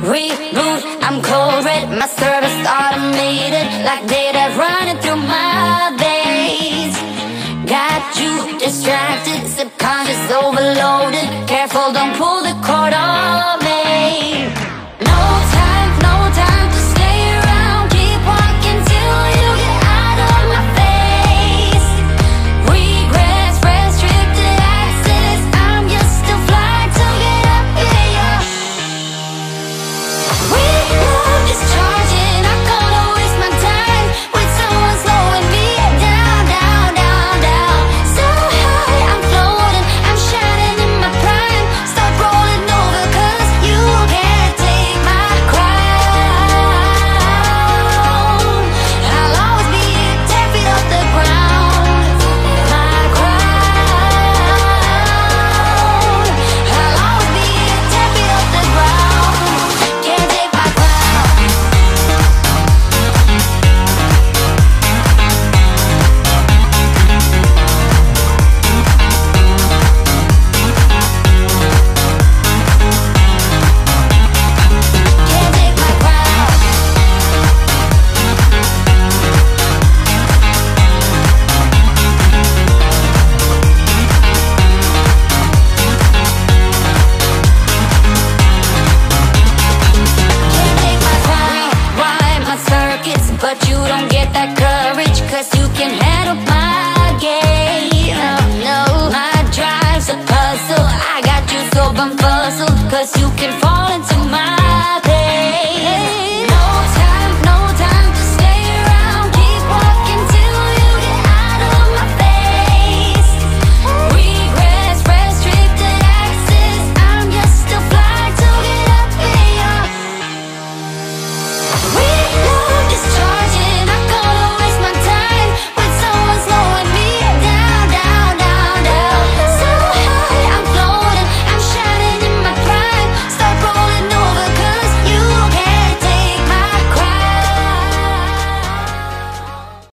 Reboot, I'm cold red, my service automated, like data running through my veins. Got you distracted, subconscious overloaded. Careful, don't pull the cord on me. No time to stay around. Keep walking till you get out of my face. Regrets, restricted access. I'm just too fly to get up here. Reload is charging. I'm gonna waste my time with someone slowing me down, down, down, down. So high, I'm floating, I'm shining in my prime. Start rolling over, 'cause you can't take my crown. I'll always be 10 feet off the ground. My crown. I'll always be 10 feet off the ground. Can't take my crown. Can't take my crown. Can't take my crown. Rewind my circuits, but you don't get that courage, 'cause you can handle my game. No, my drive's a puzzle. I got you so bumfuzzled, 'cause you can fall